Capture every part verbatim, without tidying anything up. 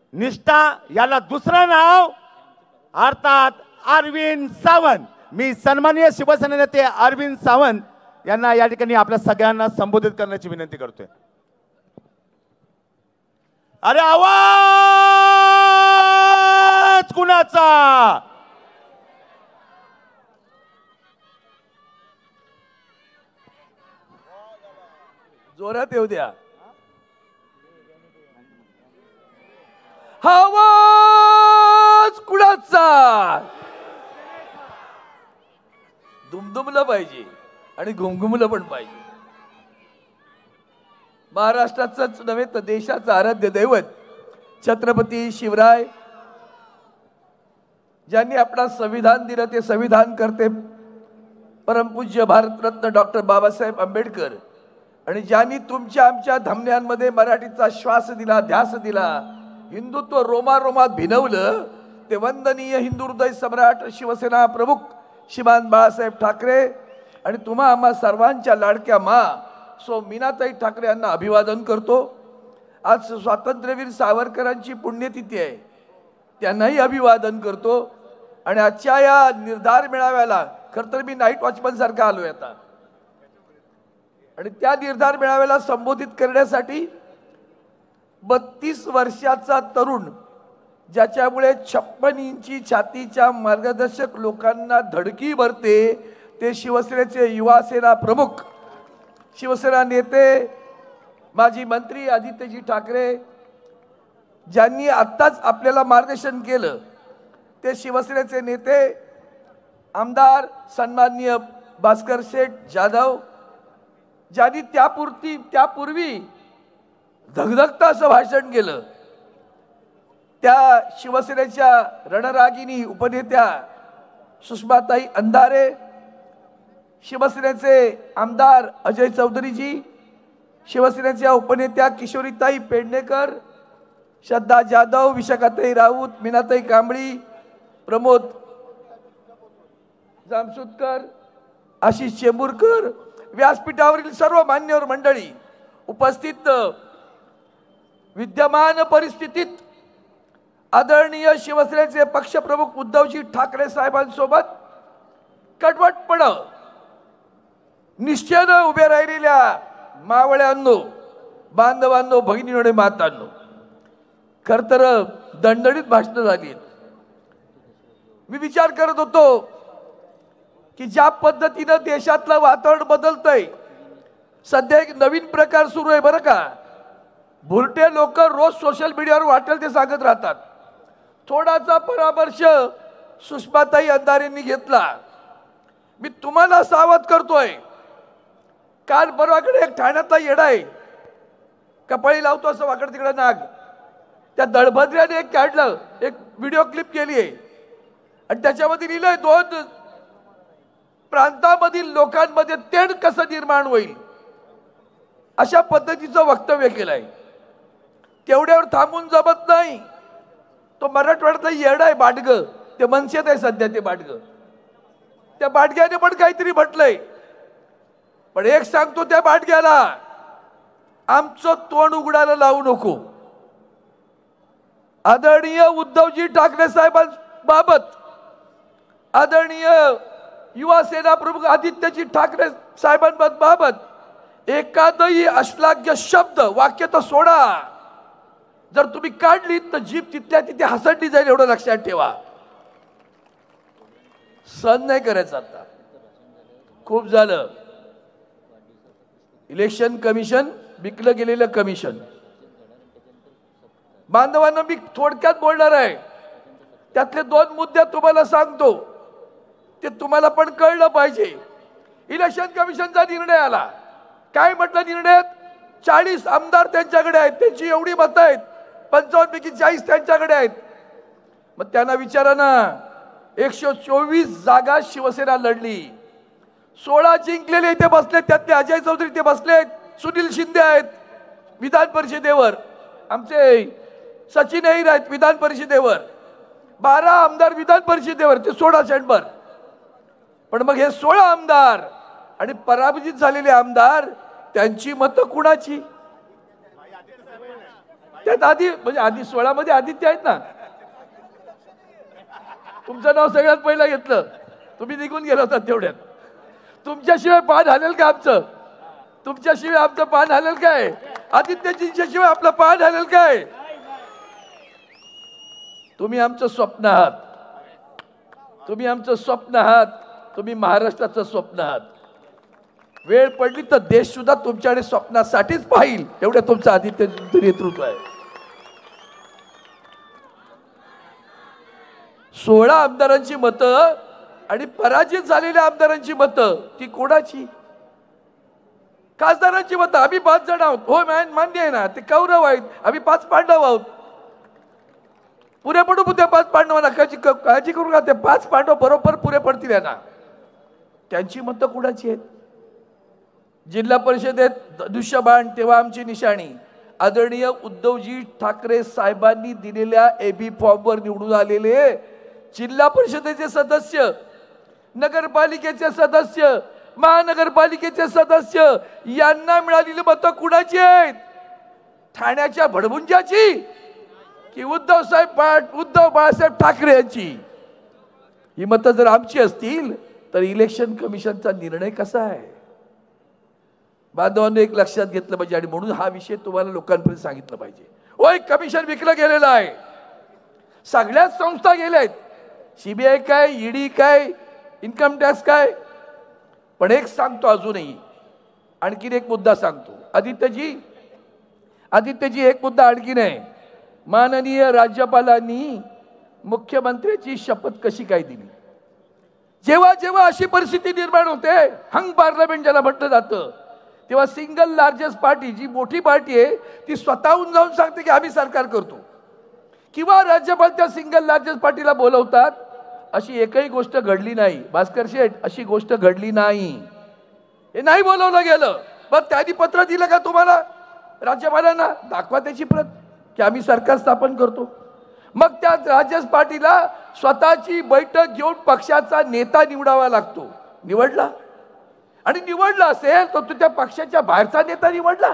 निष्ठा याला दुसरं नाव अर्थात अरविंद सावंत। मी सन्माननीय शिवसेना नेते अरविंद सावंत यांना या ठिकाणी आपल्या सगळ्यांना संबोधित करण्याची विनंती करतोय। अरे आवाज कुणाचा? जोरात येऊ द्या। आवाज कुणाचा? दुमदुमलं पाहिजे आणि घुमघुमलं पण पाहिजे। महाराष्ट्राचंच नव्हे तर देशाचं आराध्य दैवत छत्रपती शिवराय ज्यांनी आपला संविधान दिलं ते संविधान करते परमपूज्य भारतरत्न डॉक्टर बाबासाहेब आंबेडकर आणि ज्यांनी तुमच्या आमच्या धमन्यांमध्ये मराठीचा श्वास दिला, ध्यास दिला, हिंदुत्व रोमारोमात भिनवलं ते वंदनीय हिंदू हृदय सम्राट शिवसेना प्रमुख श्रीमान बाळासाहेब ठाकरे आणि तुम्हा आम्हा सर्वांच्या लाडक्या मा सो मीनाताई ठाकरे यांना अभिवादन करतो। आज स्वातंत्र्यवीर सावरकरांची पुण्यतिथी आहे, त्यांनाही अभिवादन करतो। आणि आजच्या या निर्धार मेळाव्याला खरं तर मी नाईट वॉचमन सारखा आलोय आता, आणि त्या निर्धार मेळाव्याला संबोधित करण्यासाठी बत्तीस वर्षाचा तरुण ज्याच्यामुळे छप्पन इंची छातीच्या मार्गदर्शक लोकांना धडकी भरते ते शिवसेनेचे युवा सेना प्रमुख शिवसेना नेते माजी मंत्री आदित्यजी ठाकरे ज्यांनी आत्ताच आपल्याला मार्गदर्शन केलं ते शिवसेनेचे नेते आमदार सन्माननीय भास्कर शेठ जाधव ज्यांनी त्यापूर्वी त्यापूर्वी धगधगतं असं भाषण केलं। त्या शिवसेनेच्या रणरागिणी उपनेत्या सुषमाताई अंधारे, शिवसेनेचे आमदार अजय चौधरीजी, शिवसेनेच्या उपनेत्या किशोरीताई पेडणेकर, श्रद्धा जाधव, विशाखाताई राऊत, मीनाताई कांबळी, प्रमोद जामसुदकर, आशिष चेंबूरकर, व्यासपीठावरील सर्व मान्यवर मंडळी, उपस्थित विद्यमान परिस्थितीत आदरणीय शिवसेनेचे पक्षप्रमुख उद्धवजी ठाकरे साहेबांसोबत कडवटपणे निश्चयाने उभे राहिलेल्या मावळ्यांनो, बांधवांनो, भगिनींनो आणि मातांनो, खर तर दणदणीत भाषणं झाली। मी विचार करत होतो की ज्या पद्धतीने देशातलं वातावरण बदलतंय, सध्या एक नवीन प्रकार सुरू आहे बरं का। भुरटे लोक रोज सोशल मीडियावर वाटेल ते सांगत राहतात। थोडासा परामर्श सुषमाताई अंधारेंनी घेतला, मी तुम्हाला सावध करतोय। काल परवाकडे एक ठाण्यातला येडा आहे, कपाळी लावतो असं वाकड तिकडे नाग, त्या दळभद्र्याने एक काढलं, एक व्हिडिओ क्लिप केली आहे आणि त्याच्यामध्ये लिहिलंय दोन प्रांतामधील लोकांमध्ये तेढ कसं निर्माण होईल अशा पद्धतीचं वक्तव्य केलंय। तेवढ्यावर थांबून जमत नाही, तो मराठवाड्यातला येडा आहे बाडगं, ते मनसेत आहे सध्या ते बाडगं, त्या बाडग्याने पण काहीतरी म्हटलंय। पण एक सांगतो त्या बाडग्याला, आमचं तोंड उघडायला लावू नको। आदरणीय उद्धवजी ठाकरे साहेबांबाबत, आदरणीय युवा सेना प्रमुख आदित्यजी ठाकरे साहेबांबाबत एखादही अश्लाघ्य शब्द वाक्य तर सोडा, जर तुम्ही काढली तर जीभ तिथल्या तिथे हसडली जाईल, एवढं लक्षात ठेवा। सहन नाही करायचं आता, खूप झालं। इलेक्शन कमिशन विकलं गेलेलं कमिशन। बांधवांना मी थोडक्यात बोलणार आहे, त्यातले दोन मुद्दे तुम्हाला सांगतो, ते तुम्हाला पण कळलं पाहिजे। इलेक्शन कमिशनचा निर्णय आला, काय म्हटलं निर्णयात? चाळीस आमदार त्यांच्याकडे आहेत, त्यांची एवढी मतं आहेत, पंचावन्न पैकी चाळीस त्यांच्याकडे आहेत। मग त्यांना विचारा ना, एकशे चोवीस जागा शिवसेना लढली, सोळा जिंकलेले इथे बसलेत, त्यातले अजय चौधरी इथे बसलेत, सुनील शिंदे आहेत विधान परिषदेवर, आमचे सचिन अहिर आहेत विधान परिषदेवर, बारा आमदार विधान परिषदेवर, ते सोळा चेंबर। पण मग हे सोळा आमदार आणि पराभूत झालेले आमदार त्यांची मतं कुणाची? त्यात आधी म्हणजे आधी सोळा मध्ये आदित्य आहेत ना. तुमचं नाव सगळ्यात पहिलं घेतलं, तुम्ही निघून गेला होता तेवढ्यात. तुमच्याशिवाय पान हलेल का आमचं? तुमच्याशिवाय आमचं पान हलेल काय? आदित्यजींच्या शिवाय आपलं पान हलेल काय? तुम्ही आमचं स्वप्न आहात, तुम्ही आमचं स्वप्न आहात, तुम्ही महाराष्ट्राचं स्वप्न आहात. वेळ पडली तर देश सुद्धा तुमच्याकडे स्वप्नासाठीच पाहिल, एवढं तुमचं आदित्यजींचं नेतृत्व आहे. सोळा आमदारांची मतं आणि पराजित झालेल्या आमदारांची मतं ती कोणाची? खासदारांची मतं. आम्ही पाच जण आहोत, हो मान्य आहे ना, ते कौरव आहेत, आम्ही पाच पांडव आहोत. पुरे पडू त्या पाच पांडवांना, काळजी काळजी करू नका, ते पाच पांडव बरोबर पुरे पडतील ना. त्यांची मतं कुणाची आहेत? जिल्हा परिषदेत धनुष्यबाण तेव्हा आमची निशाणी आदरणीय उद्धवजी ठाकरे साहेबांनी दिलेल्या एबी फॉर्मवर निवडून आलेले जिल्हा परिषदेचे सदस्य, नगरपालिकेचे सदस्य, महानगरपालिकेचे सदस्य यांना मिळालेली मतं कुणाची आहेत? ठाण्याच्या भडभुंजाची की उद्धव साहेब उद्धव बाळासाहेब ठाकरे यांची? ही मतं जर आमची असतील तर इलेक्शन कमिशनचा निर्णय कसा आहे? बांधवांनी एक लक्षात घेतलं पाहिजे आणि म्हणून हा विषय तुम्हाला लोकांपर्यंत सांगितलं पाहिजे. होय, कमिशन विकलं गेलेलं आहे, सगळ्याच संस्था गेल्या आहेत, सीबीआय काय, ईडी काय, इन्कम टॅक्स काय. पण एक सांगतो अजूनही, आणखीन एक मुद्दा सांगतो. आदित्यजी आदित्यजी एक मुद्दा आणखीन आहे. माननीय राज्यपालांनी मुख्यमंत्र्याची शपथ कशी काय दिली? जेव्हा जेव्हा अशी परिस्थिती निर्माण होते, हंग पार्लमेंट ज्याला म्हटलं जातं, तेव्हा सिंगल लार्जेस्ट पार्टी जी मोठी पार्टी आहे ती स्वतःहून जाऊन सांगते की आम्ही सरकार करतो, किंवा राज्यपाल त्या सिंगल लार्जेस्ट पार्टीला बोलवतात. अशी एकही गोष्ट घडली नाही भास्कर शेठ, अशी गोष्ट घडली नाही. हे नाही बोलवलं गेलं. मग त्यांनी पत्र दिलं का तुम्हाला राज्यपालांना? दाखवा त्याची प्रत की आम्ही सरकार स्थापन करतो. मग त्या राजस पार्टीला स्वतःची बैठक घेऊन पक्षाचा नेता निवडावा लागतो. निवडला, आणि निवडला असेल तर तो त्या पक्षाच्या बाहेरचा नेता निवडला.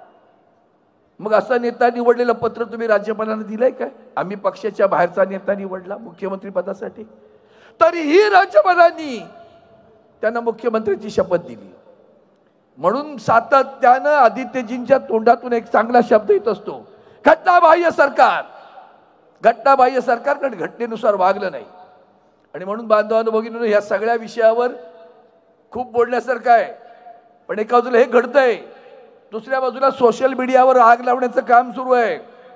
मग असा नेता निवडलेलं पत्र तुम्ही राज्यपालांना दिलंय काय? आम्ही पक्षाच्या बाहेरचा नेता निवडला मुख्यमंत्री पदासाठी. तरीही राज्यपालांनी त्यांना मुख्यमंत्र्याची शपथ दिली. म्हणून सातत्यानं आदित्यजींच्या तोंडातून एक चांगला शब्द येत असतो, घटनाबाह्य सरकार. घटनाबाह्य सरकार, कारण घटनेनुसार वागलं नाही. आणि म्हणून बांधवांनो भगिनींनो, या सगळ्या विषयावर खूप बोलण्यासारखं आहे. पण एका बाजूला हे घडतंय, दुसऱ्या बाजूला सोशल मीडियावर आग लावण्याचं काम सुरू आहे.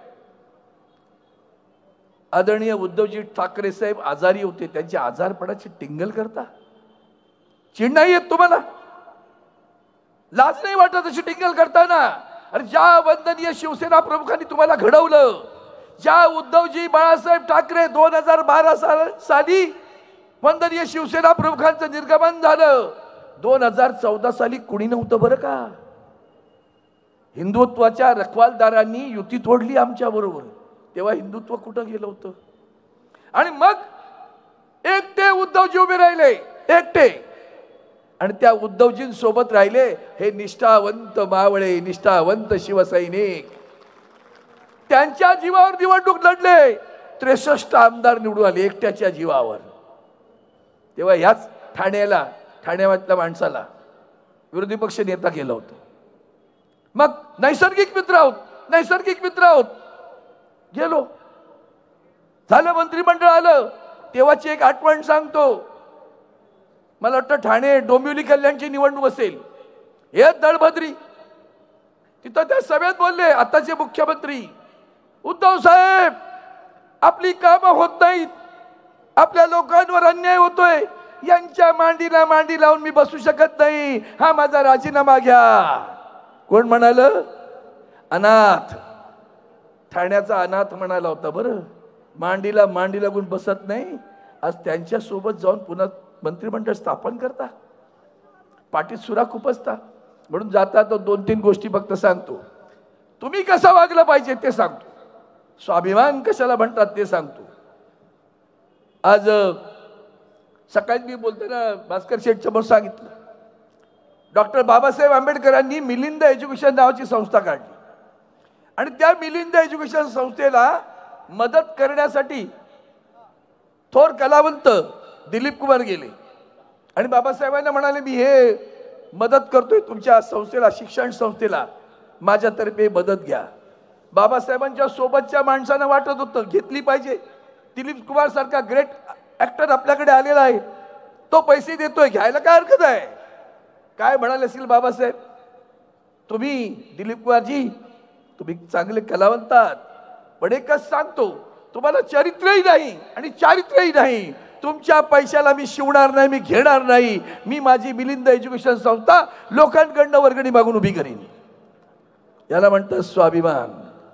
आदरणीय उद्धवजी ठाकरे साहेब आजारी होते, त्यांच्या आजारपणाची टिंगल करता चिड नाही येत तुम्हाला? लाज नाही वाटत अशी टिंगल करताना? अरे ज्या वंदनीय शिवसेना प्रमुखांनी तुम्हाला घडवलं, ज्या उद्धवजी बाळासाहेब ठाकरे दोन हजार बारा साली वंदनीय शिवसेना प्रमुखांचं निर्गमन झालं, दोन हजार चौदा साली कुणी नव्हतं बरं का. हिंदुत्वाच्या रखवालदारांनी युती तोडली आमच्या बरोबर, तेव्हा हिंदुत्व कुठं गेलं होतं? आणि मग एकटे उद्धवजी उभे राहिले, एकटे. आणि त्या उद्धवजींसोबत राहिले हे निष्ठावंत मावळे, निष्ठावंत शिवसैनिक. त्यांच्या जीवावर निवडणूक लढले, त्रेसष्ट आमदार निवडून आले एकट्याच्या जीवावर. तेव्हा ह्याच ठाण्याला, ठाण्यातल्या माणसाला विरोधी पक्ष नेता केलं होतं. मग नैसर्गिक मित्र आहोत, नैसर्गिक मित्र आहोत. गेलो, झालं, मंत्रिमंडळ आलं. तेव्हाची एक आठवण सांगतो. मला वाटतं ठाणे डोंबिवली कल्याणची निवडणूक असेल, हे दळभद्री. तिथं त्या सभेत बोलले आताचे मुख्यमंत्री, उद्धव साहेब आपली कामं होत नाहीत, आपल्या लोकांवर अन्याय होतोय, यांच्या मांडीला मांडी लावून मी बसू शकत नाही, हा माझा राजीनामा घ्या. कोण म्हणाल? अनाथ. ठाण्याचा अनाथ म्हणाला होता बरं. मांडीला मांडी लागून बसत नाही, आज त्यांच्या सोबत जाऊन पुन्हा मंत्रिमंडळ स्थापन करता, पाठीत सुरा खुपसता. म्हणून जाता तो दोन तीन गोष्टी फक्त सांगतो. तुम्ही कसं वागलं पाहिजे ते सांगतो, स्वाभिमान कशाला म्हणतात ते सांगतो. आज सकाळी मी बोलताना भास्कर शेठ समोर सांगितलं, डॉक्टर बाबासाहेब आंबेडकरांनी मिलिंद एज्युकेशन नावाची संस्था काढली. आणि त्या मिलिंद एज्युकेशन संस्थेला मदत करण्यासाठी थोर कलावंत दिलीप कुमार गेले आणि बाबासाहेबांना म्हणाले, मी हे मदत करतोय तुमच्या संस्थेला, शिक्षण संस्थेला, माझ्यातर्फे मदत घ्या. बाबासाहेबांच्या सोबतच्या माणसांना वाटत होतं घेतली पाहिजे. दिलीप कुमार सारखा ग्रेट ऍक्टर आपल्याकडे आलेला आहे, तो पैसे देतोय, घ्यायला काय हरकत आहे. काय म्हणाले असतील बाबासाहेब, तुम्ही दिलीप कुमारजी तुम्ही चांगले कलावंत आहात, पण एकच सांगतो, तुम्हाला चरित्रही नाही आणि चारित्र्यही नाही. तुमच्या पैशाला मी शिवणार नाही, मी घेणार नाही. मी माझी मिलिंद एज्युकेशन संस्था लोकांकडनं वर्गणी मागून उभी करीन. याला म्हणतात स्वाभिमान.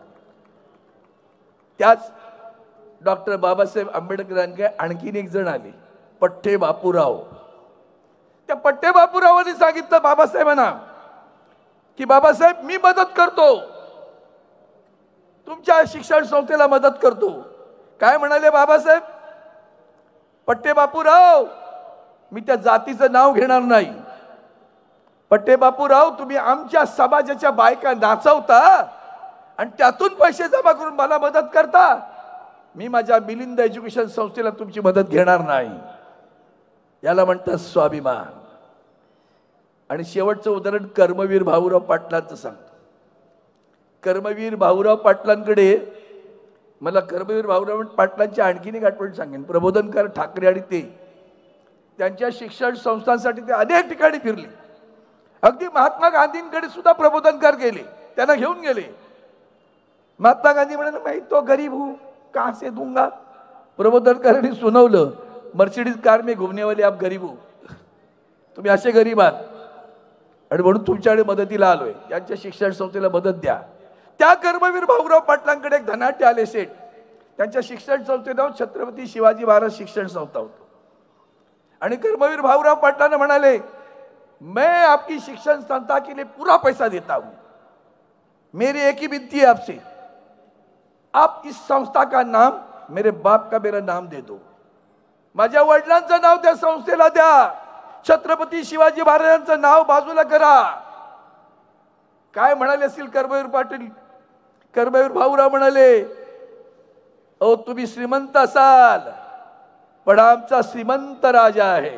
त्याच डॉक्टर बाबासाहेब आंबेडकरांकडे आणखीन एक जण आले, पठ्ठे बापूराव. त्या पठ्ठे बापूरावांनी सांगितलं बाबासाहेबांना की बाबासाहेब मी मदत करतो, तुमच्या शिक्षण संस्थेला मदत करतो. काय म्हणाले बाबासाहेब, पठ्ठे बापूराव मी त्या जातीचं नाव घेणार नाही. पठ्ठे बापूराव तुम्ही आमच्या समाजाच्या बायका नाचवता आणि त्यातून पैसे जमा करून मला मदत करता. मी माझ्या मिलिंद एज्युकेशन संस्थेला तुमची मदत घेणार नाही. याला म्हणतात स्वाभिमान. आणि शेवटचं उदाहरण कर्मवीर भाऊराव पाटलांचं सांगतो. कर्मवीर भाऊराव पाटलांकडे मला कर्मवीर भाऊराव पाटलांची आणखीन एक आठवण सांगेन. प्रबोधनकार ठाकरे आणि ते त्यांच्या शिक्षण संस्थांसाठी ते अनेक ठिकाणी फिरले. अगदी महात्मा गांधींकडे सुद्धा प्रबोधनकार गेले, त्यांना घेऊन गेले. महात्मा गांधी म्हणाले, मैं तो गरीब हूं, कहां से दूंगा. प्रबोधनकारांनी सुनावलं, मर्सिडीज कार में घूमने वाले आप गरीब हो, तुम्ही असे गरीब आहात आणि म्हणून तुमच्याकडे मदतीला आलोय, यांच्या शिक्षण संस्थेला मदत द्या. त्या कर्मवीर भाऊराव पाटलांकडे एक धनाट्य आले सेठ. त्यांच्या शिक्षण संस्थेचं छत्रपती शिवाजी महाराज शिक्षण संस्था होतं. आणि कर्मवीर भाऊराव पाटलांना म्हणाले, मैं आपकी शिक्षण संस्था के लिए पूरा पैसा देता हूं, मेरी एक ही विनती है आपसे, आप इस संस्था का नाम मेरे बाप का मेरा नाम दे दो. माझ्या वडिलांचं नाव त्या संस्थेला द्या, छत्रपती शिवाजी महाराजांचं नाव बाजूला करा. काय म्हणाले असतील कर्मवीर पाटील, कर्मवीर भाऊराव म्हणाले, अहो तुम्ही श्रीमंत असाल पण आमचा श्रीमंत राजा आहे.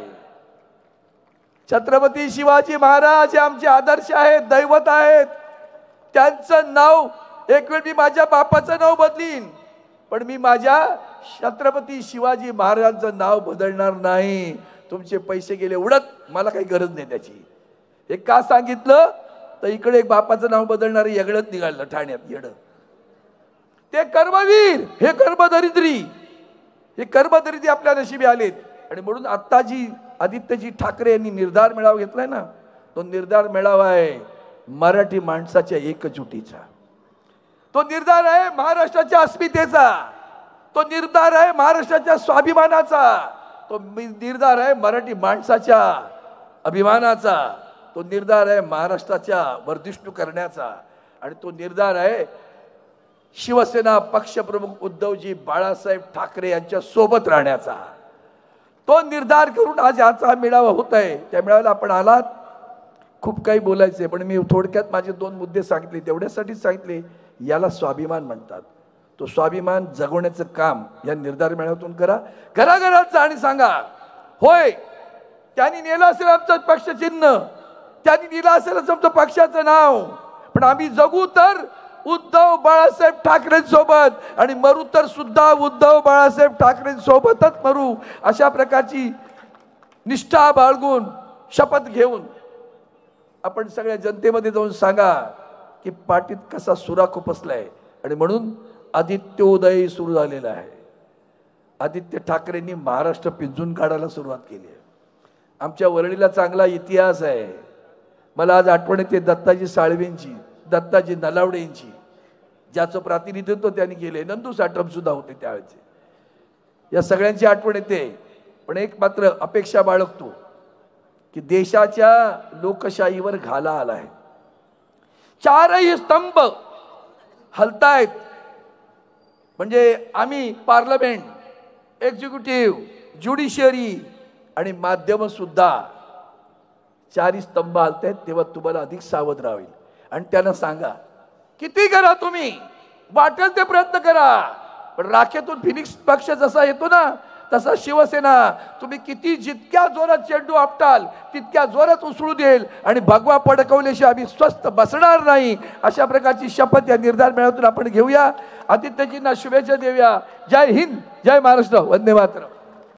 छत्रपती शिवाजी महाराज हे आमचे आदर्श आहेत, दैवत आहेत. त्यांचं नाव एक वेळ मी माझ्या बापाचं नाव बदलीन, पण मी माझ्या छत्रपती शिवाजी महाराजांचं नाव बदलणार नाही. तुमचे पैसे गेले उडत, मला काही गरज नाही त्याची. हे का सांगितलं तर इकडे एक बापाचं नाव बदलणार येगळच निघालं ठाण्यात येड. ते कर्मवीर, हे कर्मदरिद्री, हे कर्मदरिद्री आपल्या नशिबी आलेत. आणि म्हणून आता जी आदित्यजी ठाकरे यांनी निर्धार मेळावा घेतलाय ना, तो निर्धार मेळावा आहे मराठी माणसाच्या एकजुटीचा. तो निर्धार आहे महाराष्ट्राच्या अस्मितेचा. तो निर्धार आहे महाराष्ट्राच्या स्वाभिमानाचा. तो निर्धार आहे मराठी माणसाच्या अभिमानाचा. तो निर्धार आहे महाराष्ट्राच्या वर्धिष्णू करण्याचा. आणि तो निर्धार आहे शिवसेना पक्षप्रमुख उद्धवजी बाळासाहेब ठाकरे यांच्या सोबत राहण्याचा. तो निर्धार करून आज याचा हा मेळावा होत आहे. त्या मेळाव्याला आपण आलात. खूप काही बोलायचे, पण मी थोडक्यात माझे दोन मुद्दे सांगितले, तेवढ्यासाठी सांगितले. याला स्वाभिमान म्हणतात. तो स्वाभिमान जगवण्याचं काम या निर्धार मेळाव्यातून करा. घराघरात जा आणि सांगा, होय त्यांनी नेलं असेल आमचं पक्ष चिन्ह, त्यांनी दिलं असेल आमचं पक्षाचं नाव, पण आम्ही जगू तर उद्धव बाळासाहेब ठाकरेंसोबत आणि मरू तर सुद्धा उद्धव बाळासाहेब ठाकरेंसोबतच मरू. अशा प्रकारची निष्ठा बाळगून शपथ घेऊन आपण सगळ्या जनतेमध्ये जाऊन सांगा की पाठीत कसा सुरा खुपसलाय. आणि म्हणून आदित्योदय सुरू झालेला आहे. आदित्य ठाकरेंनी महाराष्ट्र पिंजून काढायला सुरुवात केली आहे. आमच्या वरळीला चांगला इतिहास आहे. मला आज आठवण येते दत्ताजी साळवेंची, दत्ताजी नलावडेंची, ज्याचं प्रातिनिधित्व त्यांनी केले. नंदू साठम सुद्धा होते त्यावेळेचे. या सगळ्यांची आठवण येते. पण एक मात्र अपेक्षा बाळगतो की देशाच्या लोकशाहीवर घाला आला आहे. चारही स्तंभ हलतायत. म्हणजे आम्ही पार्लमेंट, एक्झिक्युटिव्ह, ज्युडिशियरी आणि माध्यम सुद्धा चारही स्तंभ हलतायत. तेव्हा तुम्हाला अधिक सावध राहावे. आणि त्यांना सांगा किती करा तुम्ही, वाटेल ते प्रयत्न करा, पण राखेतून फिनिक्स पक्ष जसा येतो ना तसा शिवसेना तुम्ही किती जितक्या जोरात चेंडू आपटाल तितक्या जोरात उसळू देईल आणि भगवा पडकवल्याशिवाय आम्ही स्वस्थ बसणार नाही, अशा प्रकारची शपथ या निर्धार मेळाव्यातून आपण घेऊया. आदित्यजींना शुभेच्छा देऊया. जय हिंद, जय महाराष्ट्र, वंदे मातरम.